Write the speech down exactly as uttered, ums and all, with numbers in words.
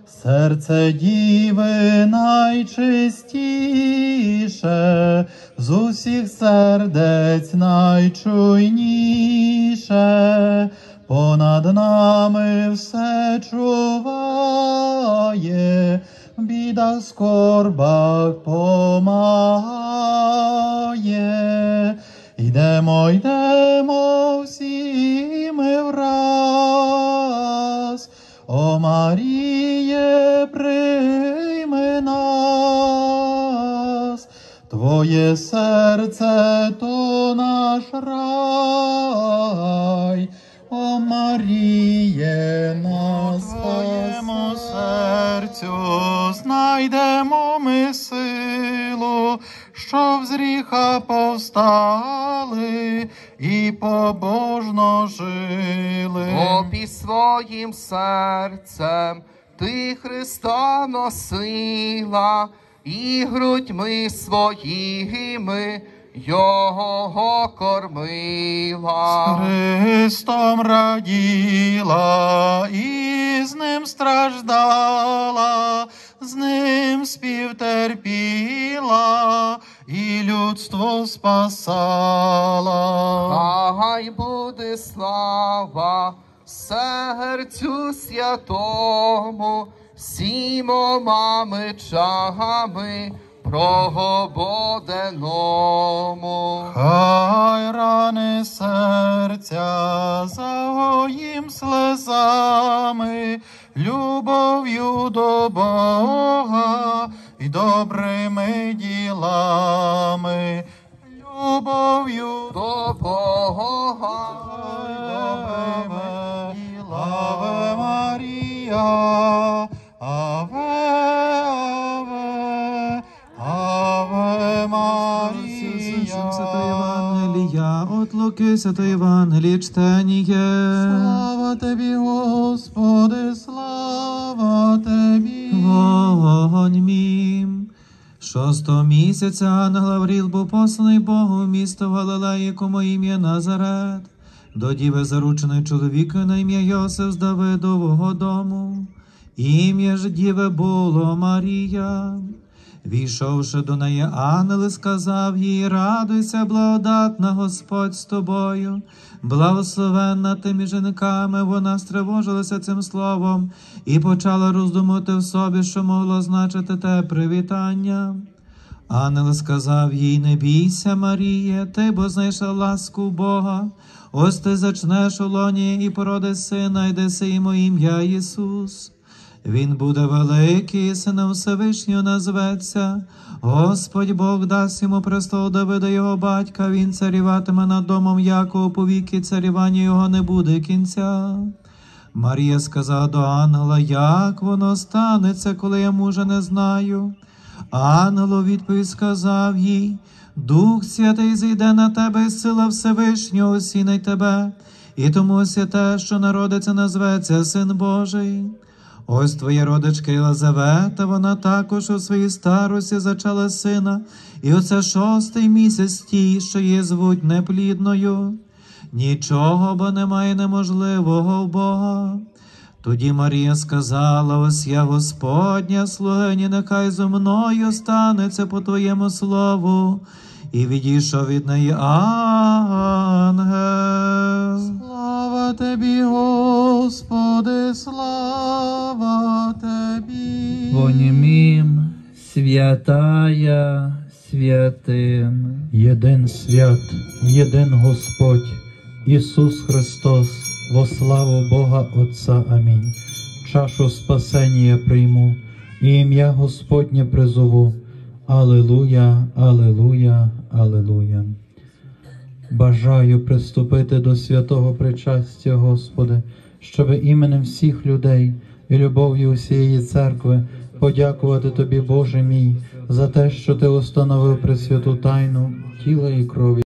серце діви найчистіше, з усіх сердець найчуйніше, понад нами все чуває, в бідах, скорбах помагає. Йдемо, йдемо всі ми враз, о Маріє, прийми нас, Твоє серце то наш рай, о Маріє, нас Твоєму серцю знайдемо ми силу, щоб з гріха повстали і побожно жили. Опі своїм серцем ти Христа носила, і грудьми своїми Його кормила. З Христом раділа і з Ним страждала, з Ним співтерпіла і людство спасала. Хай буде слава серцю святому, сімома мечами проголоденому. Хай рани серця загоїм слезами, любов'ю до Бога і добрими ділами, любов'ю До Бога і добрими ділами. Аве Марія, Аве, Аве, Аве Марія. Святої Євангелія, от Луки, Святої Євангелії чтеніє. Слава Тобі, Господи, слава Тобі. Вогонь мім. Шостого місяця ангел Гавріл був посланий Богу в місто Галилеї, кому ім'я Назарет, до діви зарученої чоловіка на ім'я Йосиф з Давидового дому. Ім'я ж діви було Марія. Війшовши до неї, ангел сказав їй: радуйся, благодатна, Господь з тобою, благословенна ти між жінками. Вона стривожилася цим словом і почала роздумувати в собі, що могло значити те привітання. Ангел сказав їй: не бійся, Маріє, ти бо знайшла ласку Бога. Ось ти зачнеш у лоні і породиш сина, й даси йому ім'я Ісус. Він буде великий, сином Всевишнього назветься. Господь Бог дасть йому престол Давида його батька, він царюватиме над домом Якова повіки, царювання його не буде кінця. Марія сказала до ангела: як воно станеться, коли я мужа не знаю? Ангел у відповідь сказав їй: Дух Святий зійде на тебе, і сила Всевишнього осінить тебе, і тому святе, що народиться, назветься Син Божий. Ось твоя родичка Єлизавета, вона також у своїй старості зачала сина, і оце шостий місяць тій, що її звуть неплідною. Нічого бо немає неможливого в Бога. Тоді Марія сказала: ось я Господня слугиня, нехай зо мною станеться по твоєму слову. І відійшов від неї ангел. Слава Тобі, Господи, слава Тобі. Вонімім, святая святим. Єдин свят, єдин Господь, Ісус Христос, во славу Бога Отця. Амінь. Чашу спасення прийму, і ім'я Господнє призову. Алілуя, алілуя, алілуя. Бажаю приступити до святого причастя, Господи, щоб іменем всіх людей і любов'ю усієї церкви подякувати Тобі, Боже мій, за те, що Ти установив пресвяту тайну тіла і крові